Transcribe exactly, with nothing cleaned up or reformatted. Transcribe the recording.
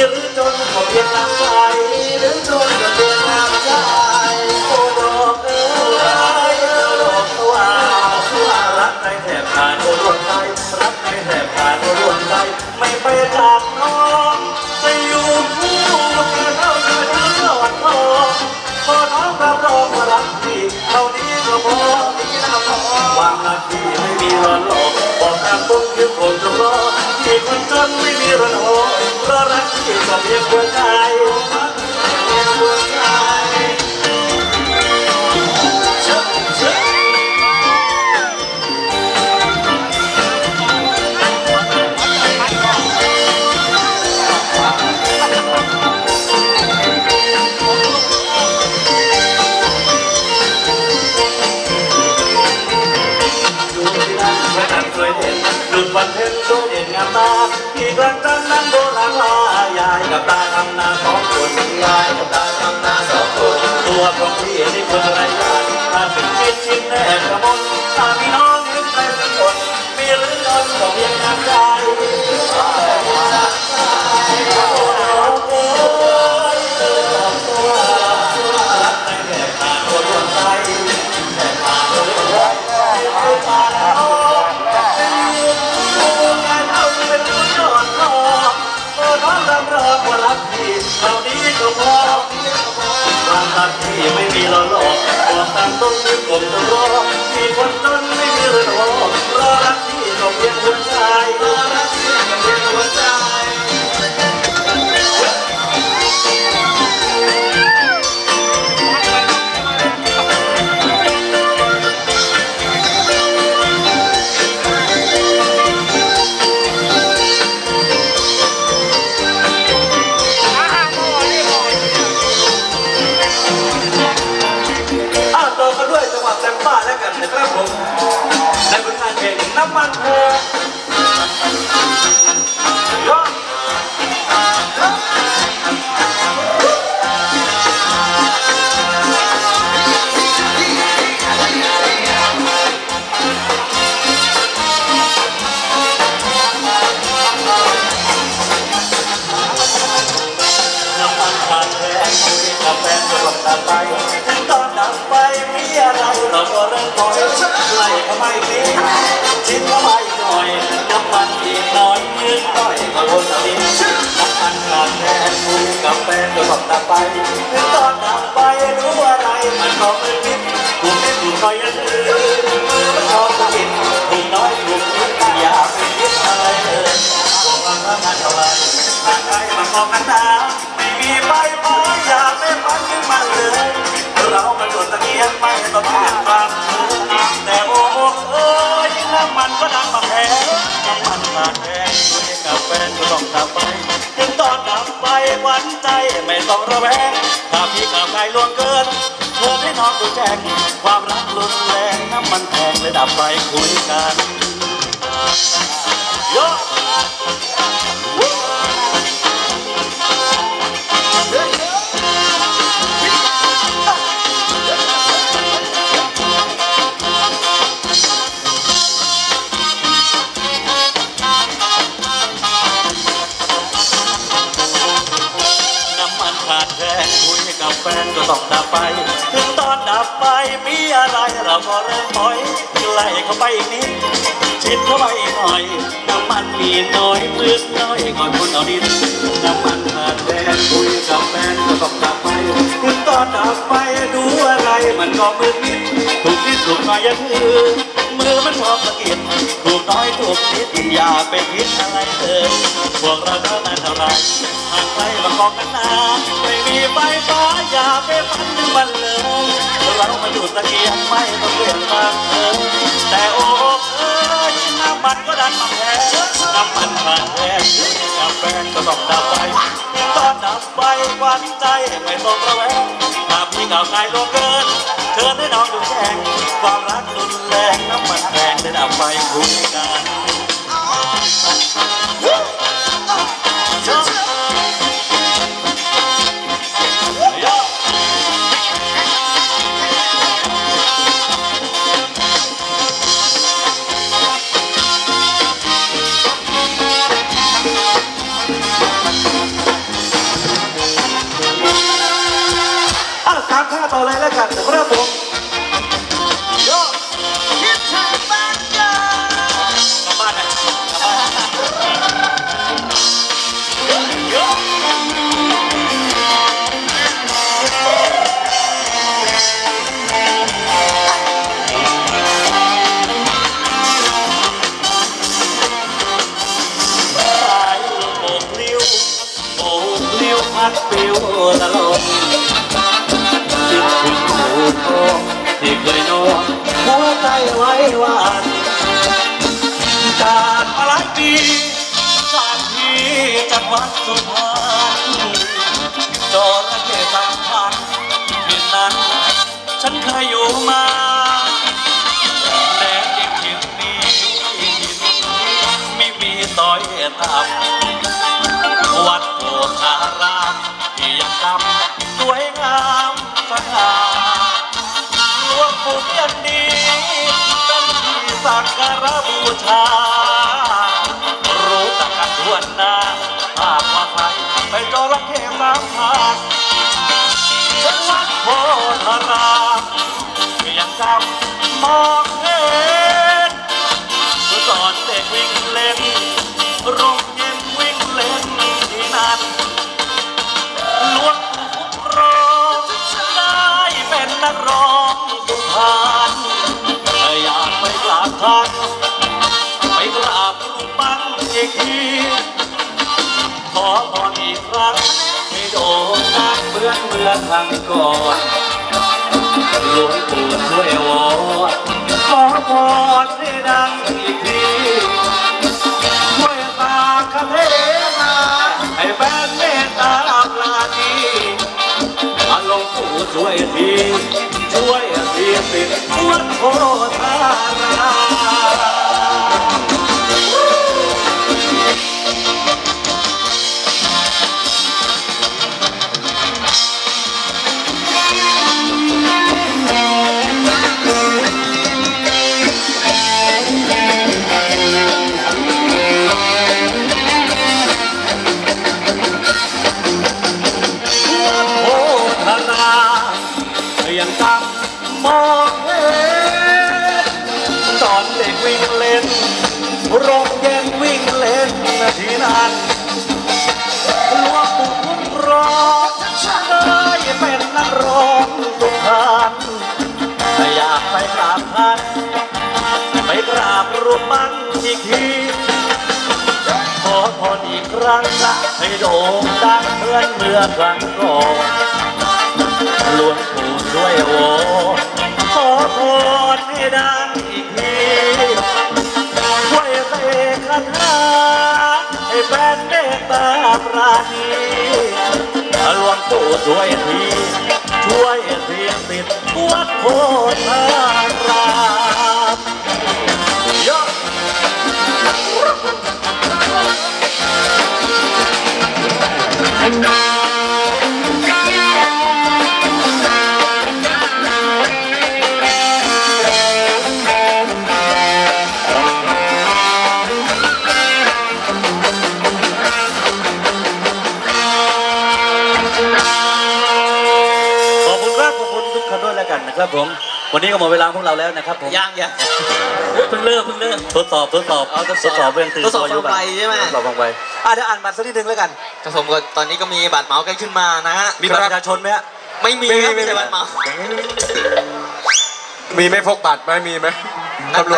หรือจนก็เพียงน้ำใจหรือจนก็เพียงน้ำใจโอ้ดอกเอ๋ยดอกตัวรักในแถบผ่านโอ้ดวงใจรักในแถบผ่านโอ้ดวงใจไม่ไปจากน้องจะอยู่คู่กันเท่าเธอที่สอดคอพอน้องรับรองว่ารักพี่เท่านี้ก็พอที่น่าพอความรักพี่ไม่มีวันหลอกบอกทางบุ้งยืมคนจะรอที่คนจนไม่มีรันหอเพราะรักพี่ก็เพียงหัวใจเพียงหัวใจดุจวันเพ็ญสวยเด่นงามตาที่กลางจันทร์นั้นโบราณว่ายายกับตาทำนาสองคนยายกับตาทำนาสองคนตัวของพี่นี่คนไรญาติถ้าถึงคิดชินแนบกระมนถ้ามีน้องยืนใกล้สักคนมีหรือน้องก็เพียงน้ำใจรักในแถบผ่านตัวดวงใจแถบผ่านตัวดวงใจผ่านว่ารักพี่เท่านี้ก็พอความรักพี่ไม่มีหลอกหลอกบอกตามต้นยืนกลมจะรอที่คนจนไม่มีเรือนหอรอรักพี่ก็เพียงหัวใจรอรักพี่ก็เพียงหัวใจนะครับผมในผลงานเพลงน้ำมันเธอยอดน้ำมันขาดแคลนคุยกับแฟนก็ต้องตามไปตอนดับไปมีอะไรเราก็เริ่มคอยไล่เข้าไม่ดีชิดเข้าไปหน่อยน้ำมันอีกน้อยยืนหน่อยก็วนเอาดิน้ำมันขาดแคลนคุยกับแฟนก็ต้องตามไปถึงตอนดับไปรู้อะไรมันก็ไม่คิดถูกนิดถูกหน่อยยังถือมือมันชอบกินถูกน้อยถูกนิดอย่าไปคิดอะไรเลยบอกว่าทำงานเท่าไรทางใครมาขอกันนะไม่มีใบไม้อย่าไม่ฝันถึงมันเลยเรามันโดนตะเกียงไม่ต้องเปลี่ยนบางแต่โอ้เอ้ยน้ำมันก็ดังมาแพงน้ำมันขาดแพงคุยกับแฟนก็ต้องทำไปถึงตอนดับไปหวั่นใจไม่ต้องระแวงถ้าพี่กับใครล่วงเกินเธอให้น้องดูแจ้งความรักรุนแรงน้ำมันแพงเลยดับไปคุยกันโย่แฟนก็ต้องดับไปถึงตอนดับไปมีอะไรเราก็เริ่มถอยไล่เข้าไปอีกนิดชิดเข้าไปอีกหน่อยน้ำมันมีน้อยมืดน้อยก่อนคนเอาดินน้ำมันขาดแคลนคุยกับแฟนก็ต้องดับไปถึงตอนดับไปดูอะไรมันก็มืดมิดถูกนิดถูกหน่อยยังถือมือมันชอบสะกิดถูกน้อยถูกนิดอย่าไปคิดอะไรเลยพวกเราเท่านั้นเท่าไรหากใครมาบอกกันนะไม่มีไฟฟ้าอย่าไปฝันถึงมันเลยเรามาดูตะเกียงไม่ต้องเปลี่ยนบางเธอแต่โอ้เอ้ยน้ำมันก็ดันมาแพงน้ำมันขาดแคลนกับแฟนก็ต้องดับไปตอนดับไปหวั่นใจไม่ต้องระแวงถ้าพี่เก่าใครล่วงเกินเธอให้น้องดูแจ้งความรักรุนแรงน้ำมันแพงได้ดับไปคุยกันต่อเลยแล้วกันนะครับผมโยคิดถึงบ้านเกิดกลับบ้านนะกลับบ้านโยพัดปิวละลมคิดถึงหมู่ทองที่เคยนอนหัวใจไว้วานจากมาหลายปีจากที่จังหวัดสุพรรณจระเข้สัมพันธ์ที่นั้นฉันเคยอยู่มาแดนดินทิ่นนี้ไม่มีต้อยต่ำวัดโพธารามที่ยังจำสวยงามสง่าหลวงปู่เพียรดีเป็นที่สักการะบูชารู้จักกันทั่วหน้าหากว่าใครไปจระเข้สามพันวัดโพธารามที่ยังจำมองเห็นสอนเด็กวิ่งเล่นโรงเย็นวิ่งเล่นที่นั่นหลวงปู่คุ้มครองได้เป็นนักร้องสุพรรณอยากไปกราบท่านไปกราบรูปปั้นอีกทีขอพรอีกครั้งให้โด่งดังเหมือนเมื่อครั้งก่อนหลวงปู่ช่วยวอนขอพรให้ดังอีกทีช่วยตาคาเทนาให้แฟนเมตตาปราณีมาหลวงปู่ช่วยทีช่วยทีสิทธิ์วัดโพธารยังจำมองเห็นตอนเด็กวิ่งเล่นโรงเย็นวิ่งเล่นที่นั่นหลวงปู่คุ้มครองได้เป็นนักร้องสุพรรณอยากไปกราบท่านไปกราบรูปปั้นอีกทีขอพรอีกครั้งละให้โด่งดังเหมือนเมื่อครั้งก่อนหลวงปู่ช่วยโอขอพรให้ดังอีกทีช่วยเสกคาถาให้แฟนเมตตาปราณีหลวงปู่ช่วยทีช่วยเสียงติดวัดโพธารามยอดนะครับผมวันนี้ก็หมดเวลาพวกเราแล้วนะครับผมยังยังเพิ่งเริ่มเพิ่งเริ่มทดสอบทดสอบเอาทดสอบเรื่องตื่นตัวอยู่ไปใช่ไหมทดสอบฟังไปอ่ะเดี๋ยวอ่านบัตรสักนิดนึงแล้วกันครับผมก็ตอนนี้ก็มีบัตรเหมาใกล้ขึ้นมานะฮะมีบัตรประชาชนไหมฮะไม่มีไม่มีบัตรเหมามีไม่พกบัตรไหมมีไหม